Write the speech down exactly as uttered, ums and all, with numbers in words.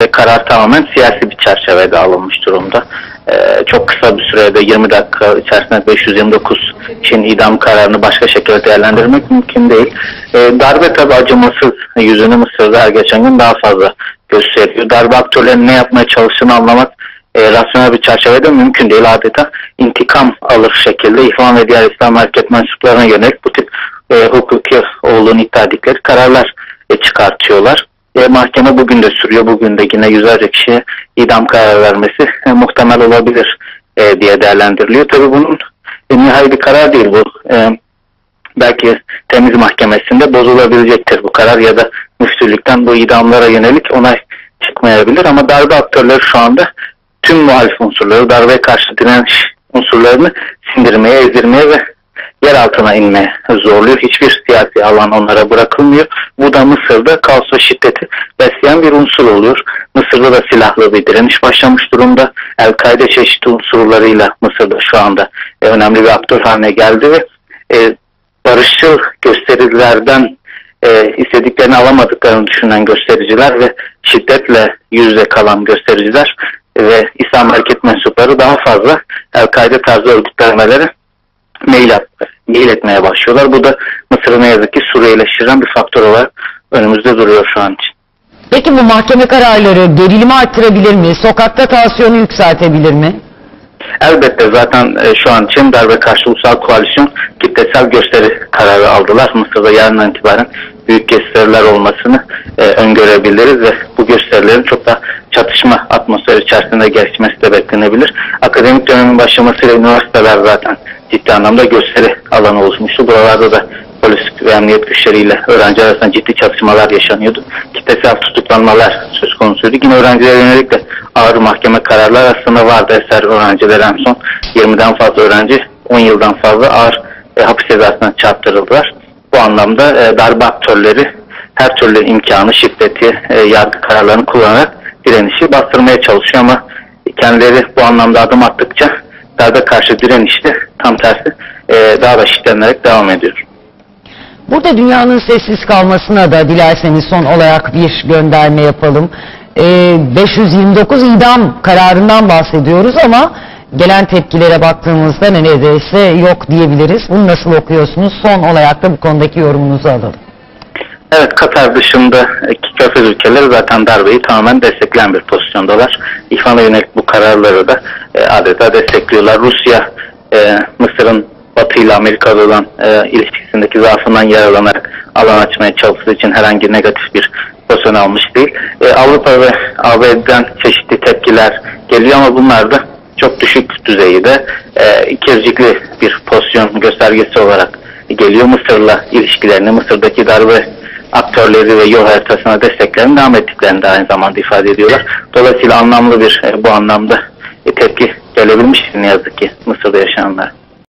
ve karar tamamen siyasi bir çerçevede alınmış durumda. Ee, çok kısa bir sürede yirmi dakika içerisinde beş yüz yirmi dokuz kişinin idam kararını başka şekilde değerlendirmek mümkün değil. Ee, darbe tabi acımasız yüzünü Mısır'da her geçen gün daha fazla gösteriyor. Darbe aktörlerinin ne yapmaya çalıştığını anlamak e, rasyonel bir çerçevede mümkün değil. Adeta intikam alır şekilde İhvan ve diğer İslam hareket mensuplarına yönelik bu tip e, hukuki olduğunu iddia ettikleri kararlar e, çıkartıyorlar. E, mahkeme bugün de sürüyor. Bugün de yine yüzlerce kişiye idam kararı vermesi e, muhtemel olabilir e, diye değerlendiriliyor. Tabii bunun e, nihai bir karar değil bu. E, belki temiz mahkemesinde bozulabilecektir bu karar ya da müftülükten bu idamlara yönelik onay çıkmayabilir. Ama darbe aktörleri şu anda tüm muhalif unsurları, darbeye karşı direniş unsurlarını sindirmeye, ezdirmeye ve yer altına inmeye zorluyor. Hiçbir siyasi alan onlara bırakılmıyor. Bu da Mısır'da kaos ve şiddeti besleyen bir unsur oluyor. Mısır'da da silahlı bir direniş başlamış durumda. El-Kaide çeşitli unsurlarıyla Mısır'da şu anda e, önemli bir aktör haline geldi ve e, barışçıl gösterilerden e, istediklerini alamadıklarını düşünen göstericiler ve şiddetle yüz yüze kalan göstericiler ve İslam hareket mensupları daha fazla El-Kaide tarzı örgütlenmelere mail, mail etmeye başlıyorlar. Bu da Mısır'ı ne yazık ki Suriyeleştiren bir faktör olarak önümüzde duruyor şu an için. Peki bu mahkeme kararları gerilimi arttırabilir mi? Sokakta tansiyonu yükseltebilir mi? Elbette zaten e, şu an için darbe karşı ulusal koalisyon kitlesel gösteri kararı aldılar. Mısır'da yarından itibaren büyük gösteriler olmasını e, öngörebiliriz ve bu gösterilerin çok da çatışma atmosferi içerisinde geçmesi de beklenebilir. Akademik dönemin başlamasıyla üniversiteler zaten ciddi anlamda gösteri alanı oluşmuştu. Buralarda da polis ve emniyet güçleriyle öğrenci arasında ciddi çatışmalar yaşanıyordu. Kitlesel tutuklanmalar söz konusuydu. Yine öğrencilere yönelik de ağır mahkeme kararlar aslında vardı. Eser öğrencileri en son yirmiden fazla öğrenci on yıldan fazla ağır e, hapis cezasına çarptırıldılar. Bu anlamda e, darbe aktörleri her türlü imkanı, şiddeti, e, yargı kararlarını kullanarak direnişi bastırmaya çalışıyor ama kendileri bu anlamda adım attıkça darbe karşı direniş de tam tersi e, daha da şiddetlenerek devam ediyor. Burada dünyanın sessiz kalmasına da dilerseniz son olarak bir gönderme yapalım. Ee, beş yüz yirmi dokuz idam kararından bahsediyoruz ama gelen tepkilere baktığımızda neredeyse yok diyebiliriz. Bunu nasıl okuyorsunuz? Son olarak da bu konudaki yorumunuzu alalım. Evet, Katar dışındaki Körfez ülkeleri zaten darbeyi tamamen destekleyen bir pozisyondalar. İhvan'a yönelik bu kararları da e, adeta destekliyorlar. Rusya, e, Mısır'ın Batı ile Amerika'da olan e, ilişkisindeki zaafından yararlanarak alan açmaya çalıştığı için herhangi negatif bir pozisyon almış değil. E, Avrupa ve A B D'den çeşitli tepkiler geliyor ama bunlar da çok düşük düzeyde e, ikircikli bir pozisyon göstergesi olarak geliyor. Mısır'la ilişkilerini, Mısır'daki darbe aktörleri ve yol haritasına desteklerini devam ettiklerini de aynı zamanda ifade ediyorlar. Dolayısıyla anlamlı bir e, bu anlamda e, tepki gelebilmiş ne yazık ki Mısır'da yaşayanlar.